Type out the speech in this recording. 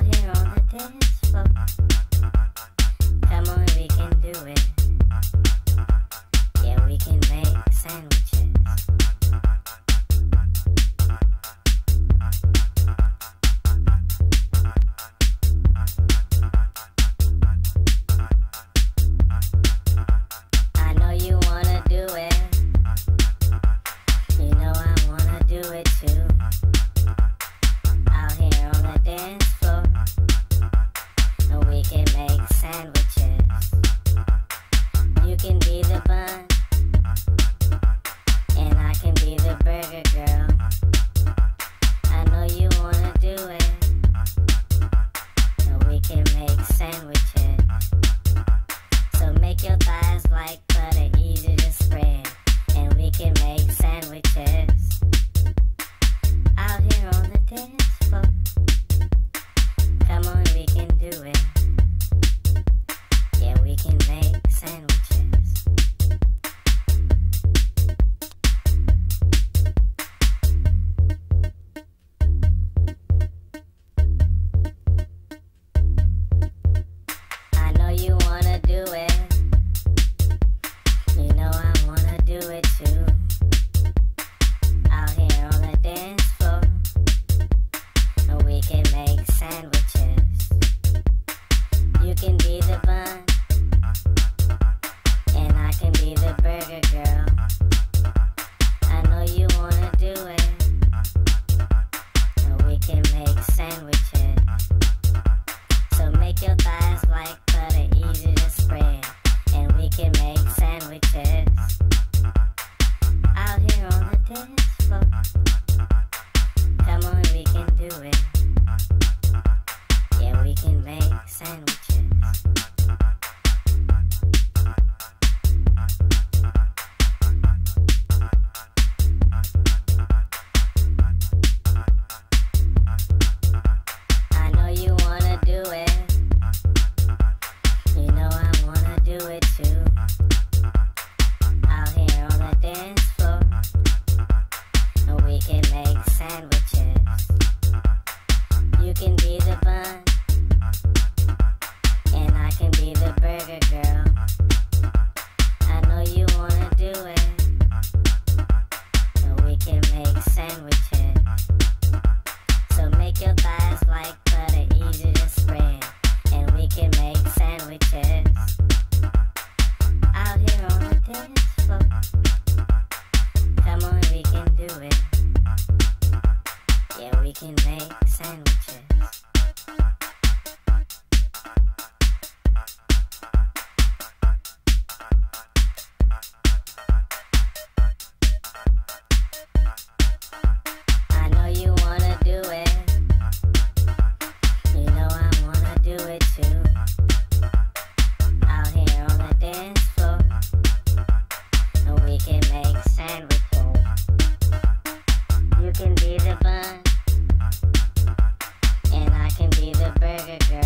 here on the dance floor. Come on, we can do it. Yeah, we can make sandwiches. I know you wanna do it. You know I wanna do it too. Out here on the dance floor, and we can make sandwiches. You can be the bun, and I can be the burger girl. I know you wanna do it, and we can make sandwiches. So make your thighs like butter, easy to spread, and we can make sandwiches. Out here on the dance floor, come on, we can do it. Yeah, we can make sandwiches. I know you wanna do it. You know I wanna do it too. Out here on the dance floor, and we can make sandwiches. You can be the bun, and I can be the burger girl. I know you wanna do it, and we can make sandwiches. So make your thighs like butter, easy to spread, and we can make sandwiches. Out here on the dance floor, come on, we can do it. Yeah, we can make sandwiches. I know you wanna do it. You know I wanna do it too. Out here on the dance floor, and we can make sandwiches. You can be the bun, and I can be the burger girl. I know you wanna do it, and we can make sandwiches. So make your thighs like butter, easy to spread, and we can make sandwiches. Out here on the dance floor, come on, we can do it. Yeah, we can make sandwiches. I know you wanna do it. You know I wanna do it too. Out here on the dance floor, and we can make sandwiches. You can be the bun, and I can be the burger girl.